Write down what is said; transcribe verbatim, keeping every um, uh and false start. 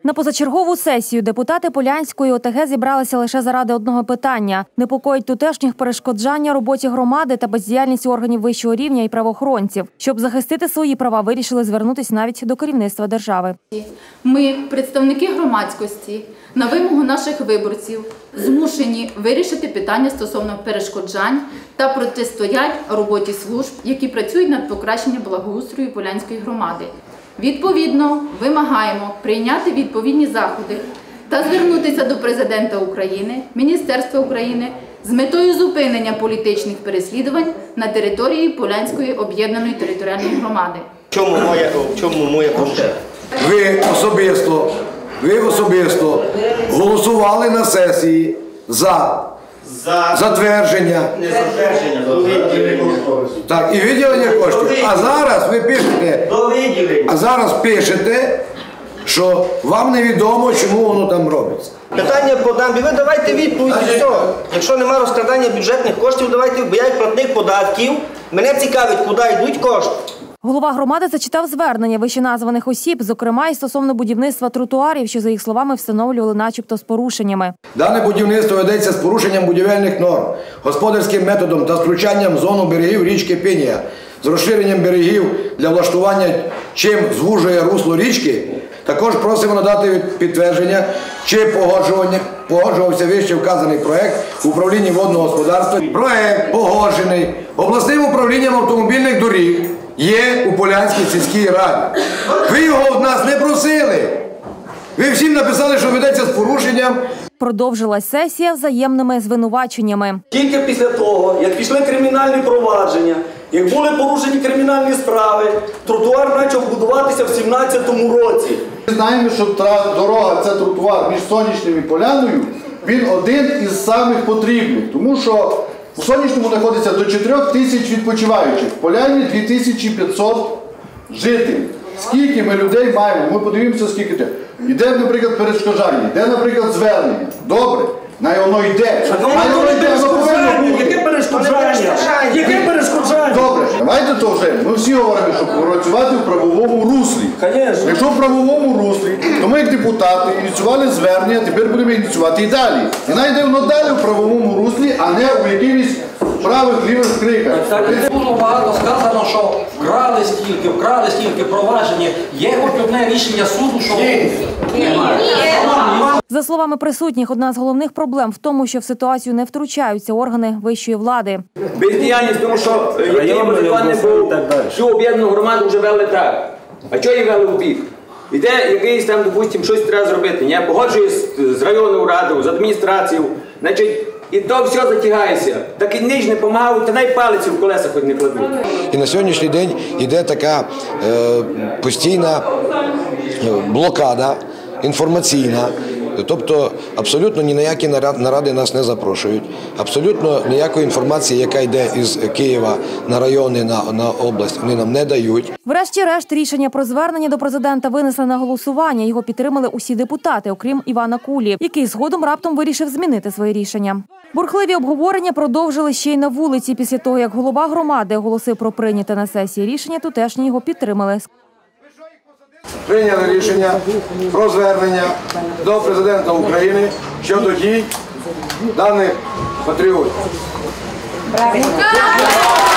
На позачергову сесію депутати Полянської ОТГ зібралися лише заради одного питання – непокоїть тутешніх перешкоджання роботі громади та бездіяльність органів вищого рівня і правоохоронців. Щоб захистити свої права, вирішили звернутися навіть до керівництва держави. Ми, представники громадськості, на вимогу наших виборців змушені вирішити питання стосовно перешкоджань та протистоять роботі служб, які працюють над покращенням благоустрою Полянської громади. Відповідно, вимагаємо прийняти відповідні заходи та звернутися до Президента України, Міністерства України з метою зупинення політичних переслідувань на території Полянської об'єднаної територіальної громади. В чому моя, в чому моя помилка? Ви особисто, ви особисто голосували на сесії за, За затвердження, не затвердження, до виділення. так, і виділення коштів. А зараз ви пишете, До виділення. а зараз пишете, що вам невідомо, чому воно там робиться. Питання по дамбі. Ви давайте відповідь і все. Якщо немає розкрадання бюджетних коштів, давайте, бо я як платник податків. Мене цікавить, куди йдуть кошти. Голова громади зачитав звернення вищеназваних осіб, зокрема і стосовно будівництва тротуарів, що, за їх словами, встановлювали начебто з порушеннями. Дане будівництво ведеться з порушенням будівельних норм, господарським методом та втручанням в зону берегів річки Пінія, з розширенням берегів для влаштування, чим звужує русло річки. Також просимо надати підтвердження, чи погоджування, погоджувався вище вказаний проект в управлінні водного господарства. Проект погоджений обласним управлінням автомобільних доріг є у Полянській сільській раді. Ви його від нас не просили. Ви всім написали, що ведеться з порушенням. Продовжилась сесія взаємними звинуваченнями. Тільки після того, як пішли кримінальні провадження, як були порушені кримінальні справи, тротуар почав будуватися в сімнадцятому році. Ми знаємо, що дорога, це тротуар між Сонячним і Поляною, він один із самих потрібних, тому що в Сонячному знаходиться до чотирьох тисяч відпочиваючих, в Поляні дві тисячі п'ятсот жителів. Скільки ми людей маємо? Ми подивимося, скільки це. Іде, наприклад, перешкоджання, йде, наприклад, звернення. Добре, най воно йде. Най воно йде, воно повинно бути. Яке перешкоджання? Яке перешкоджання? Добре, давайте то вже. Ми всі говоримо, що працювати в правовому руслі. Конечно. Якщо в правовому руслі, то ми, як депутати, ініціювали звернення, тепер будемо ініціювати і далі. І найде воно далі в правовому руслі, а не у якихось правих лівих криках. Було багато сказано, що вкрали стільки, вкрали стільки провадження. Є хоч одне рішення суду, що немає. За словами присутніх, одна з головних проблем в тому, що в ситуацію не втручаються органи вищої влади. Бездіяльність, тому що який би закон не був, всю об'єднану громаду вже вели так. А чого її вели в бік? Іде якийсь там, допустимо, щось треба зробити. Я погоджуюсь з районною радою, з адміністрацією. Значить, і то все затягається. Так і ніж не допомагав, та навіть палиці в колеса хоч не кладуть. І на сьогоднішній день йде така е, постійна блокада інформаційна. Тобто абсолютно ні на які наради нас не запрошують, абсолютно ніякої інформації, яка йде із Києва на райони, на, на область, вони нам не дають. Врешті-решт рішення про звернення до президента винесли на голосування. Його підтримали усі депутати, окрім Івана Кулі, який згодом раптом вирішив змінити своє рішення. Бурхливі обговорення продовжили ще й на вулиці. Після того, як голова громади оголосив про прийняте на сесії рішення, тутешні його підтримали. Прийняли рішення про звернення до Президента України щодо дій даних патріотів.